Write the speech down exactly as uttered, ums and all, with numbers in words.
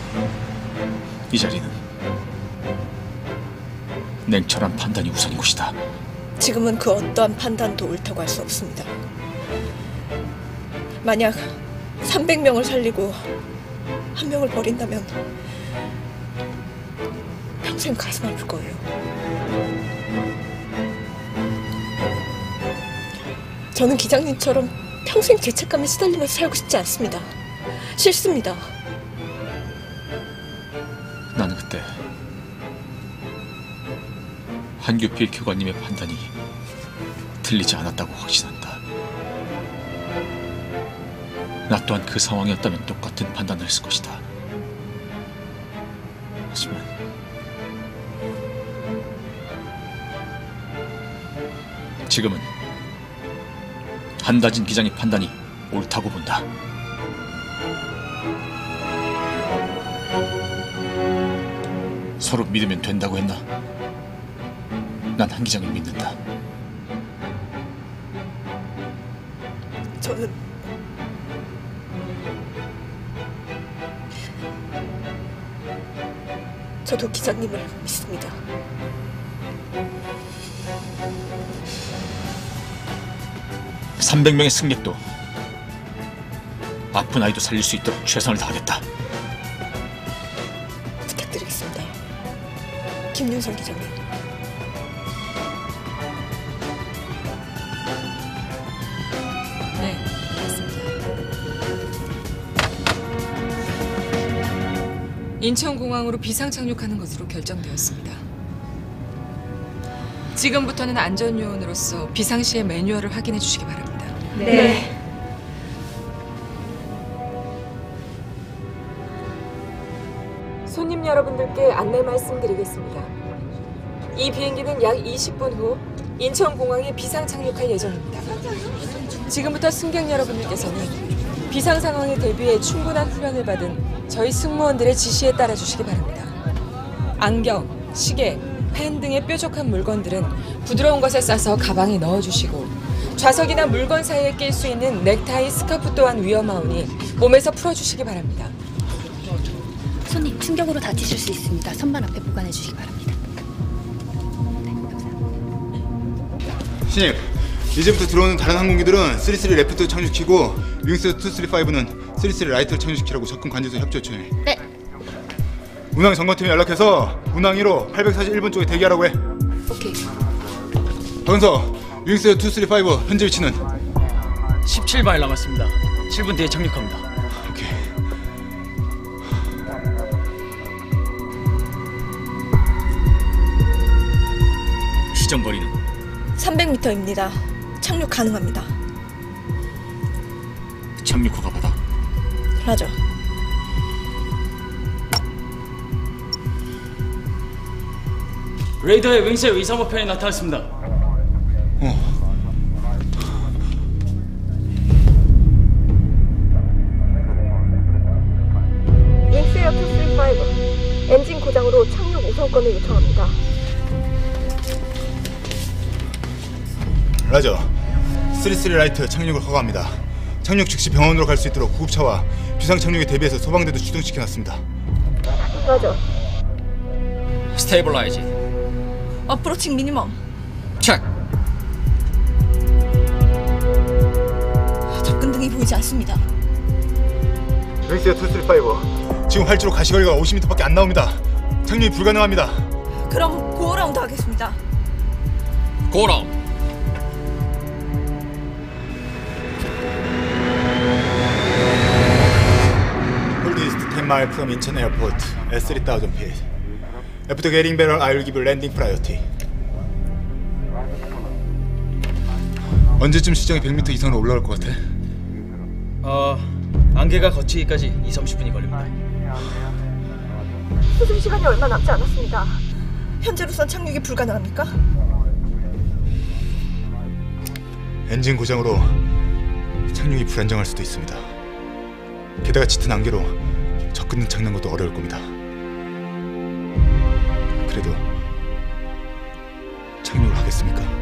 이 자리는 냉철한 판단이 우선인 곳이다. 지금은 그 어떠한 판단도 옳다고 할 수 없습니다. 만약 삼백 명을 살리고 한 명을 버린다면 평생 가슴 아플 거예요. 저는 기장님처럼 평생 죄책감에 시달리면서 살고 싶지 않습니다. 싫습니다. 나는 그때 한규필 교관님의 판단이 틀리지 않았다고 확신한다. 나 또한 그 상황이었다면 똑같은 판단을 했을 것이다. 하지만 지금은 한다진 기장의 판단이 옳다고 본다. 서로 믿으면 된다고 했나? 난 한 기장을 믿는다. 저는 저도 기장님을 믿습니다. 삼백 명의 승객도 아픈 아이도 살릴 수 있도록 최선을 다하겠다. 부탁드리겠습니다. 김윤선 기장님. 네, 알겠습니다. 인천공항으로 비상 착륙하는 것으로 결정되었습니다. 지금부터는 안전요원으로서 비상시의 매뉴얼을 확인해 주시기 바랍니다. 네. 네. 손님 여러분들께 안내 말씀드리겠습니다. 이 비행기는 약 이십 분 후 인천공항에 비상 착륙할 예정입니다. 지금부터 승객 여러분들께서는 비상 상황에 대비해 충분한 훈련을 받은 저희 승무원들의 지시에 따라 주시기 바랍니다. 안경, 시계, 펜 등의 뾰족한 물건들은 부드러운 것에 싸서 가방에 넣어주시고 좌석이나 물건 사이에 낄 수 있는 넥타이, 스카프 또한 위험하오니 몸에서 풀어주시기 바랍니다. 손님, 충격으로 다치실 수 있습니다. 선반 앞에 보관해 주시기 바랍니다. 네, 감사합니다. 신입, 이제부터 들어오는 다른 항공기들은 쓰리쓰리 레프트 착륙키고 윙스 투쓰리파이브는 쓰리쓰리 라이트 착륙키라고 접근 관제소 협조 요청해. 네. 운항 점검팀에 연락해서 운항이로 팔백사십일 번 쪽에 대기하라고 해. 오케이. 박은서, 윙스 투쓰리파이브 현재 위치는? 십칠 마일 남았습니다. 칠 분 뒤에 착륙합니다. 오케이. 시정거리는? 삼백 미터입니다. 착륙 가능합니다. 착륙 허가 받아. 라저. 레이더에 윙스의 이삼오 편이 나타났습니다. 어. 윙스에어 투쓰리파이브 엔진 고장으로 착륙 우선권을 요청합니다. 라저, 쓰리쓰리 라이트 착륙을 허가합니다. 착륙 즉시 병원으로 갈 수 있도록 구급차와 비상 착륙에 대비해서 소방대도 출동시켜놨습니다. 라저. 스테이블라이즈. 어프로칭 미니멈. 체크. 접근 등이 보이지 않습니다. 윙스에어 투쓰리파이브, 지금 활주로 가시거리가 오십 미터밖에 안 나옵니다. 착륙이 불가능합니다. 그럼 고어라운드 하겠습니다. 고라운. 홀드 이스트 ten mile from 인천 에어포트 at three thousand feet. After getting better, I will give you landing priority. 언제쯤 시정이 백 미터 이상으로 올라갈 것 같아? 어, 안개가 거치기까지 이삼십 분이 걸립니다. 수준 시간이 얼마 남지 않았습니다. 현재로선 착륙이 불가능합니까? 엔진 고장으로 착륙이 불안정할 수도 있습니다. 게다가 짙은 안개로 접근 찾는 것도 어려울 겁니다. 그래도 착륙을 하겠습니까?